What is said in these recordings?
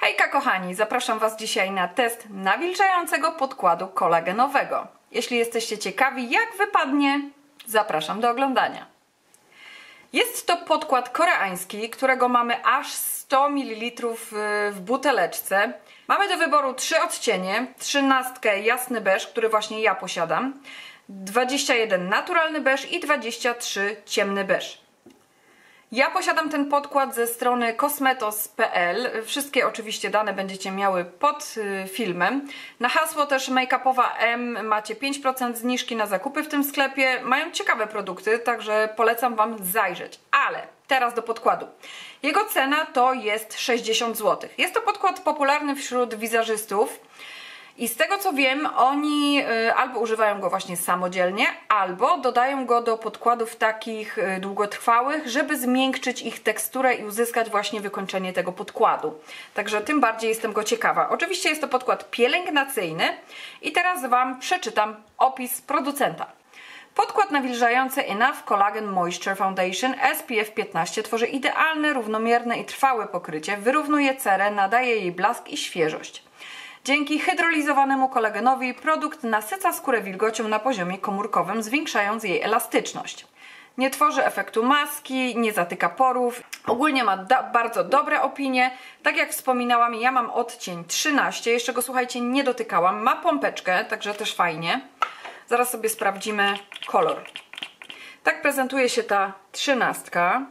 Hejka kochani, zapraszam Was dzisiaj na test nawilżającego podkładu kolagenowego. Jeśli jesteście ciekawi jak wypadnie, zapraszam do oglądania. Jest to podkład koreański, którego mamy aż 100 ml w buteleczce. Mamy do wyboru 3 odcienie, 13 jasny beż, który właśnie ja posiadam, 21 naturalny beż i 23 ciemny beż. Ja posiadam ten podkład ze strony kosmetos.pl. Wszystkie oczywiście dane będziecie miały pod filmem. Na hasło też make-upowa M macie 5% zniżki na zakupy w tym sklepie. Mają ciekawe produkty, także polecam Wam zajrzeć. Ale teraz do podkładu. Jego cena to jest 60 zł. Jest to podkład popularny wśród wizerzystów. I z tego co wiem, oni albo używają go właśnie samodzielnie, albo dodają go do podkładów takich długotrwałych, żeby zmiękczyć ich teksturę i uzyskać właśnie wykończenie tego podkładu. Także tym bardziej jestem go ciekawa. Oczywiście jest to podkład pielęgnacyjny i teraz Wam przeczytam opis producenta. Podkład nawilżający Enough Collagen Moisture Foundation SPF 15 tworzy idealne, równomierne i trwałe pokrycie, wyrównuje cerę, nadaje jej blask i świeżość. Dzięki hydrolizowanemu kolagenowi produkt nasyca skórę wilgocią na poziomie komórkowym, zwiększając jej elastyczność. Nie tworzy efektu maski, nie zatyka porów. Ogólnie ma bardzo dobre opinie. Tak jak wspominałam, ja mam odcień 13. Jeszcze go, słuchajcie, nie dotykałam. Ma pompeczkę, także też fajnie. Zaraz sobie sprawdzimy kolor. Tak prezentuje się ta 13.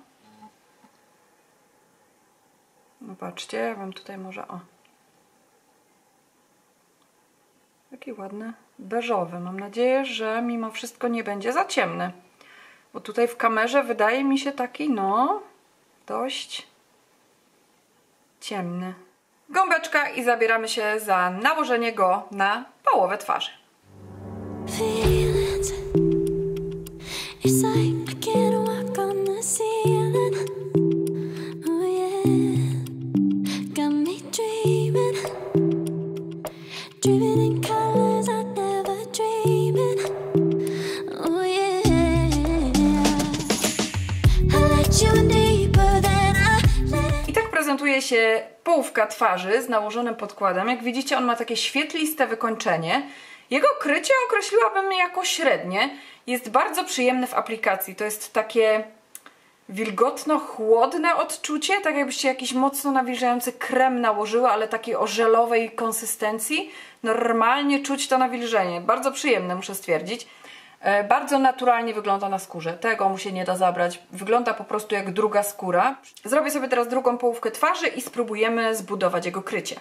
Zobaczcie, ja Wam tutaj może... O. Taki ładny, beżowy. Mam nadzieję, że mimo wszystko nie będzie za ciemny. Bo tutaj w kamerze wydaje mi się taki, no, dość ciemny. Gąbeczka i zabieramy się za nałożenie go na połowę twarzy. Prezentuje się połówka twarzy z nałożonym podkładem. Jak widzicie, on ma takie świetliste wykończenie. Jego krycie określiłabym jako średnie. Jest bardzo przyjemny w aplikacji. To jest takie wilgotno-chłodne odczucie, tak jakbyście jakiś mocno nawilżający krem nałożyły, ale takiej o żelowej konsystencji. Normalnie czuć to nawilżenie. Bardzo przyjemne, muszę stwierdzić. Bardzo naturalnie wygląda na skórze. Tego mu się nie da zabrać. Wygląda po prostu jak druga skóra. Zrobię sobie teraz drugą połówkę twarzy i spróbujemy zbudować jego krycie.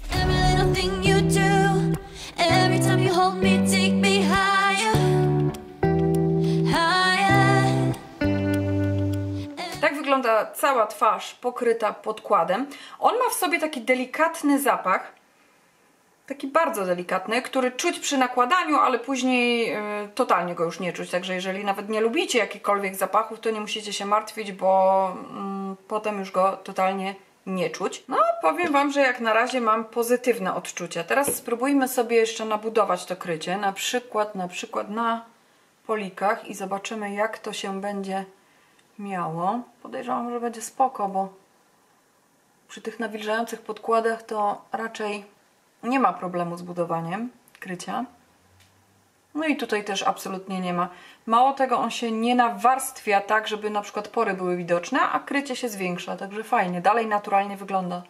Tak wygląda cała twarz pokryta podkładem. On ma w sobie taki delikatny zapach. Taki bardzo delikatny, który czuć przy nakładaniu, ale później totalnie go już nie czuć. Także jeżeli nawet nie lubicie jakichkolwiek zapachów, to nie musicie się martwić, bo potem już go totalnie nie czuć. No, powiem Wam, że jak na razie mam pozytywne odczucia. Teraz spróbujmy sobie jeszcze nabudować to krycie. Na przykład na polikach i zobaczymy, jak to się będzie miało. Podejrzewam, że będzie spoko, bo przy tych nawilżających podkładach to raczej nie ma problemu z budowaniem krycia. No i tutaj też absolutnie nie ma. Mało tego, on się nie nawarstwia tak, żeby na przykład pory były widoczne, a krycie się zwiększa, także fajnie. Dalej naturalnie wygląda.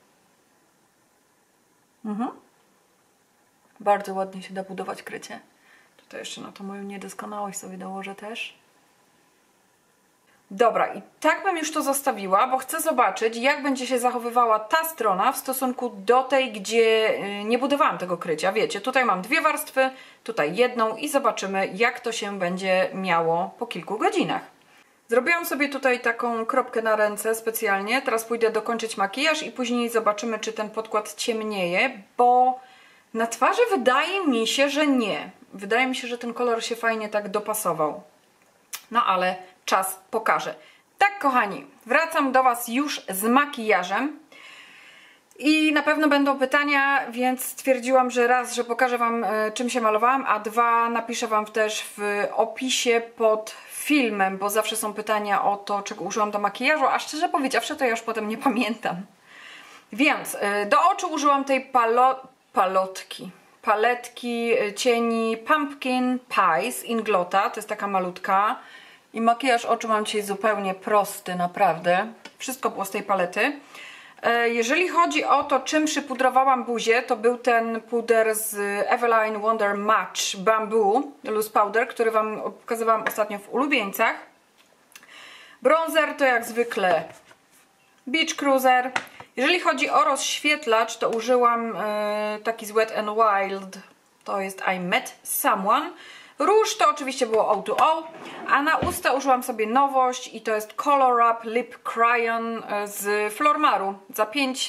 Bardzo ładnie się da budować krycie. Tutaj jeszcze na tą moją niedoskonałość sobie dołożę też. Dobra, i tak bym już to zostawiła, bo chcę zobaczyć, jak będzie się zachowywała ta strona w stosunku do tej, gdzie nie budowałam tego krycia. Wiecie, tutaj mam dwie warstwy, tutaj jedną i zobaczymy, jak to się będzie miało po kilku godzinach. Zrobiłam sobie tutaj taką kropkę na ręce specjalnie. Teraz pójdę dokończyć makijaż i później zobaczymy, czy ten podkład ciemnieje, bo na twarzy wydaje mi się, że nie. Wydaje mi się, że ten kolor się fajnie tak dopasował. No ale czas pokaże. Tak, kochani, wracam do Was już z makijażem i na pewno będą pytania, więc stwierdziłam, że raz, że pokażę Wam, czym się malowałam, a dwa, napiszę Wam też w opisie pod filmem, bo zawsze są pytania o to, czego użyłam do makijażu, a szczerze powiedziawszy, to ja już potem nie pamiętam. Więc do oczu użyłam tej paletki cieni Pumpkin Pie z Inglota, to jest taka malutka. I makijaż oczu mam dzisiaj zupełnie prosty, naprawdę. Wszystko było z tej palety. Jeżeli chodzi o to, czym przypudrowałam buzię, to był ten puder z Eveline Wonder Match Bamboo Loose Powder, który Wam pokazywałam ostatnio w ulubieńcach. Bronzer to jak zwykle Beach Cruiser. Jeżeli chodzi o rozświetlacz, to użyłam taki z Wet n Wild, to jest I Met Someone. Róż to oczywiście było O2O, a na usta użyłam sobie nowość i to jest Color Up Lip Crayon z Flormaru. Za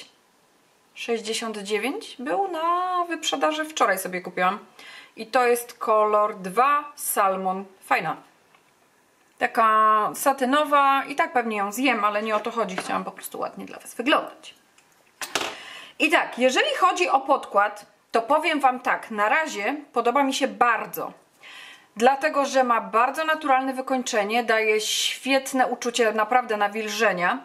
5,69 był na wyprzedaży, wczoraj sobie kupiłam. I to jest kolor 2 Salmon, fajna. Taka satynowa i tak pewnie ją zjem, ale nie o to chodzi, chciałam po prostu ładnie dla Was wyglądać. I tak, jeżeli chodzi o podkład, to powiem Wam tak, na razie podoba mi się bardzo. Dlatego, że ma bardzo naturalne wykończenie, daje świetne uczucie naprawdę nawilżenia.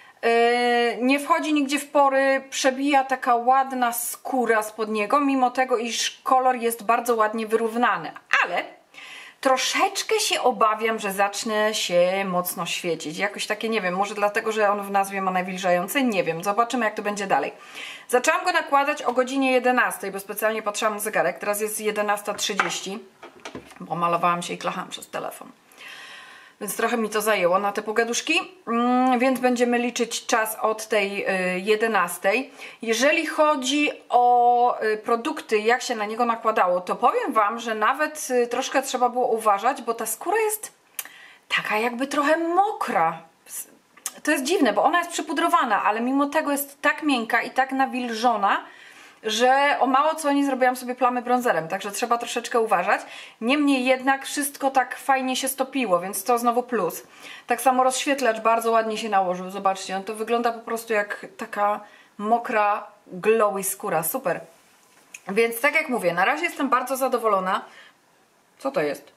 Nie wchodzi nigdzie w pory, przebija taka ładna skóra spod niego, mimo tego, iż kolor jest bardzo ładnie wyrównany. Ale troszeczkę się obawiam, że zacznę się mocno świecić. Jakoś takie, nie wiem, może dlatego, że on w nazwie ma nawilżające, nie wiem. Zobaczymy, jak to będzie dalej. Zaczęłam go nakładać o godzinie 11, bo specjalnie patrzyłam na zegarek. Teraz jest 11:30, bo malowałam się i klachałam przez telefon. Więc trochę mi to zajęło na te pogaduszki, więc będziemy liczyć czas od tej 11. Jeżeli chodzi o produkty, jak się na niego nakładało, to powiem Wam, że nawet troszkę trzeba było uważać, bo ta skóra jest taka jakby trochę mokra. To jest dziwne, bo ona jest przypudrowana, ale mimo tego jest tak miękka i tak nawilżona, że o mało co nie zrobiłam sobie plamy bronzerem, także trzeba troszeczkę uważać. Niemniej jednak wszystko tak fajnie się stopiło, więc to znowu plus. Tak samo rozświetlacz bardzo ładnie się nałożył, zobaczcie, on to wygląda po prostu jak taka mokra, glowy skóra, super. Więc tak jak mówię, na razie jestem bardzo zadowolona. Co to jest?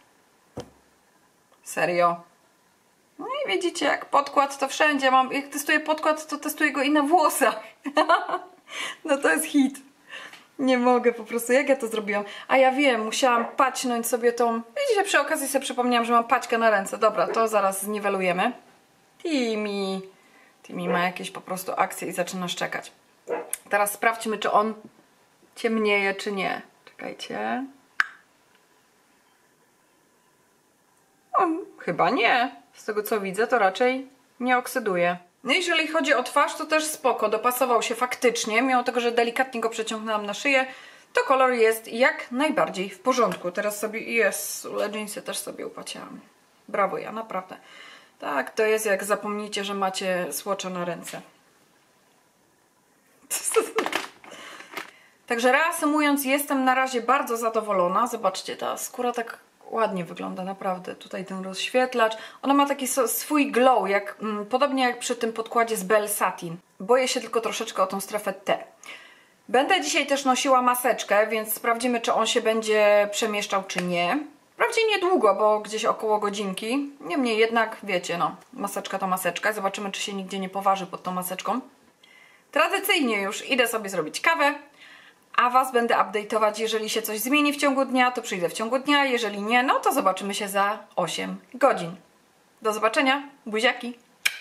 Serio? No i widzicie, jak podkład to wszędzie mam, jak testuję podkład, to testuję go i na włosach. No to jest hit. Nie mogę po prostu, jak ja to zrobiłam? A ja wiem, musiałam paćnąć sobie tą... Widzicie, przy okazji sobie przypomniałam, że mam paćkę na ręce. Dobra, to zaraz zniwelujemy. Timmy ma jakieś po prostu akcje i zaczyna szczekać. Teraz sprawdźmy, czy on ciemnieje, czy nie. Czekajcie. Chyba nie. Z tego co widzę, to raczej nie oksyduje. No i jeżeli chodzi o twarz, to też spoko, dopasował się faktycznie, mimo tego, że delikatnie go przeciągnęłam na szyję, to kolor jest jak najbardziej w porządku. Teraz sobie, leginsy też sobie upaciałam. Brawo ja, naprawdę. Tak, to jest jak zapomnicie, że macie słocza na ręce. Także reasumując, jestem na razie bardzo zadowolona. Zobaczcie, ta skóra tak ładnie wygląda, naprawdę. Tutaj ten rozświetlacz. Ona ma taki swój glow, podobnie jak przy tym podkładzie z Bell Satin. Boję się tylko troszeczkę o tą strefę T. Będę dzisiaj też nosiła maseczkę, więc sprawdzimy, czy on się będzie przemieszczał, czy nie. Wprawdzie niedługo, bo gdzieś około godzinki. Niemniej jednak, wiecie, no, maseczka to maseczka. Zobaczymy, czy się nigdzie nie poważy pod tą maseczką. Tradycyjnie już idę sobie zrobić kawę. A Was będę update'ować, jeżeli się coś zmieni w ciągu dnia, to przyjdę w ciągu dnia, jeżeli nie, no to zobaczymy się za 8 godzin. Do zobaczenia, buziaki!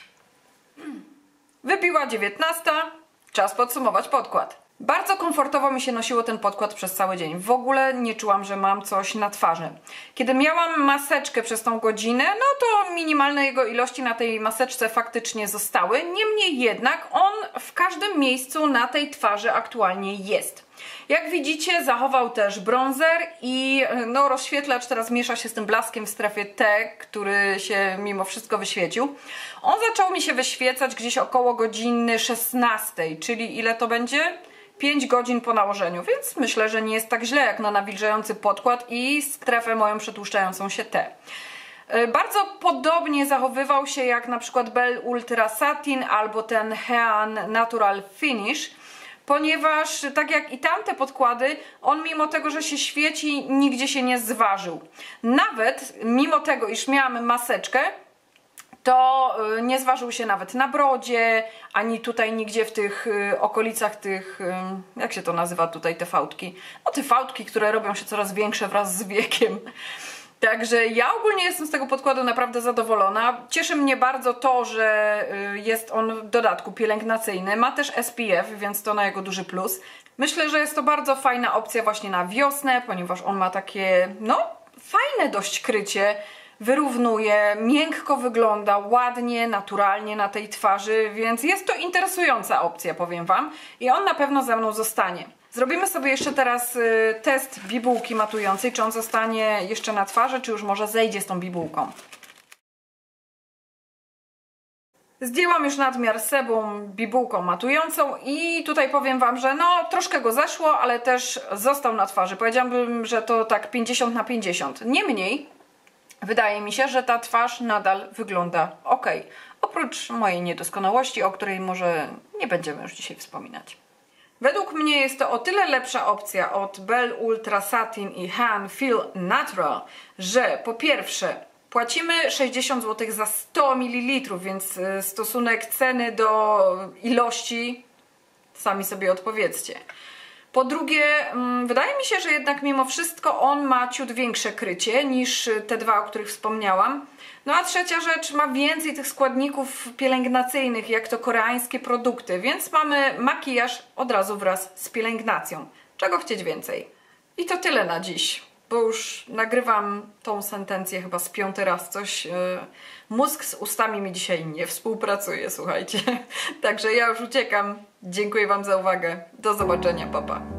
Wybiła 19, czas podsumować podkład. Bardzo komfortowo mi się nosiło ten podkład przez cały dzień. W ogóle nie czułam, że mam coś na twarzy. Kiedy miałam maseczkę przez tą godzinę, no to minimalne jego ilości na tej maseczce faktycznie zostały. Niemniej jednak on w każdym miejscu na tej twarzy aktualnie jest. Jak widzicie, zachował też bronzer i no, rozświetlacz teraz miesza się z tym blaskiem w strefie T, który się mimo wszystko wyświecił. On zaczął mi się wyświecać gdzieś około godziny 16, czyli ile to będzie? 5 godzin po nałożeniu, więc myślę, że nie jest tak źle jak na nawilżający podkład i strefę moją przetłuszczającą się T. Bardzo podobnie zachowywał się jak na przykład Bell Ultra Satin albo ten Hean Natural Finish, ponieważ tak jak i tamte podkłady, on mimo tego, że się świeci, nigdzie się nie zważył. Nawet mimo tego, iż miałam maseczkę, to nie zważył się nawet na brodzie, ani tutaj nigdzie w tych okolicach tych, jak się to nazywa tutaj, te fałdki? No te fałdki, które robią się coraz większe wraz z wiekiem. Także ja ogólnie jestem z tego podkładu naprawdę zadowolona. Cieszy mnie bardzo to, że jest on w dodatku pielęgnacyjny. Ma też SPF, więc to na jego duży plus. Myślę, że jest to bardzo fajna opcja właśnie na wiosnę, ponieważ on ma takie, no, fajne dość krycie. Wyrównuje, miękko wygląda, ładnie, naturalnie na tej twarzy, więc jest to interesująca opcja, powiem Wam. I on na pewno ze mną zostanie. Zrobimy sobie jeszcze teraz test bibułki matującej, czy on zostanie jeszcze na twarzy, czy już może zejdzie z tą bibułką. Zdjęłam już nadmiar sebum bibułką matującą i tutaj powiem Wam, że no troszkę go zeszło, ale też został na twarzy. Powiedziałabym, że to tak 50/50. Niemniej wydaje mi się, że ta twarz nadal wygląda ok. Oprócz mojej niedoskonałości, o której może nie będziemy już dzisiaj wspominać. Według mnie jest to o tyle lepsza opcja od Belle Ultra Satin i Han Feel Natural, że po pierwsze płacimy 60 zł za 100 ml, więc stosunek ceny do ilości sami sobie odpowiedzcie. Po drugie, wydaje mi się, że jednak mimo wszystko on ma ciut większe krycie niż te dwa, o których wspomniałam. No a trzecia rzecz, ma więcej tych składników pielęgnacyjnych, jak to koreańskie produkty, więc mamy makijaż od razu wraz z pielęgnacją. Czego chcieć więcej? I to tyle na dziś, bo już nagrywam tą sentencję chyba z 5. raz. Mózg z ustami mi dzisiaj nie współpracuje, słuchajcie. Także ja już uciekam. Dziękuję Wam za uwagę. Do zobaczenia, pa pa.